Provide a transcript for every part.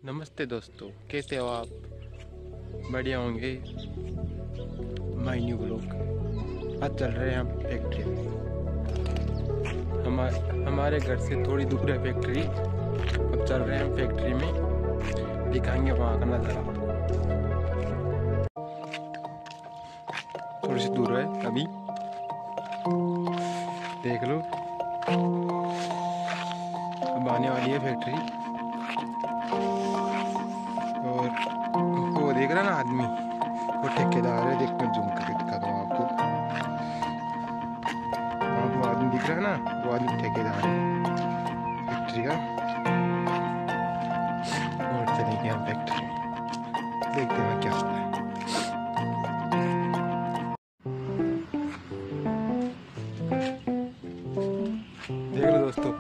नमस्ते दोस्तों, कैसे हो आप? बढ़िया होंगे। My new blog. आज चल रहे हैं हम फैक्ट्री में। हमारे घर से थोड़ी दूर है फैक्ट्री। अब चल रहे हैं हम फैक्ट्री में, दिखाएंगे वहाँ का नज़ारा। थोड़ी सी दूर है अभी, देख लो। अब आने वाली है फैक्ट्री। और वो देख रहा ना आदमी, वो ठेकेदार है। देख मैं जूम करके दिखाता हूँ आपको। हाँ, वो आदमी दिख रहा है ना, वो आदमी ठेकेदार है फैक्ट्री का। और चलेंगे हम फैक्ट्री में, देखते हैं क्या होता है। देख लो दोस्तों,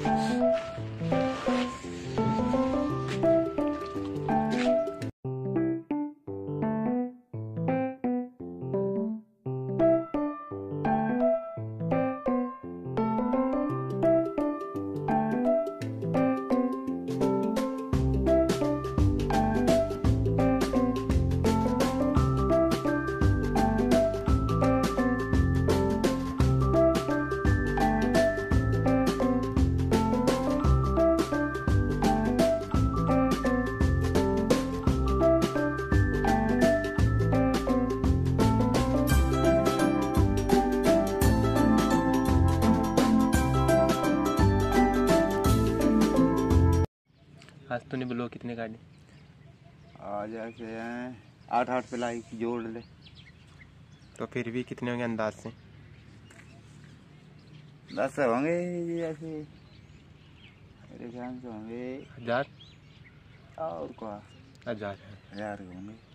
आज तूने ब्लॉग कितने काटे? आज ऐसे हैं 8 पिलाई जोड़ ले। तो फिर भी कितने होंगे अंदाज से? 10 होंगे ऐसे, मेरे ख्याल से होंगे 1000 और क्या, 1000 1000 होंगे।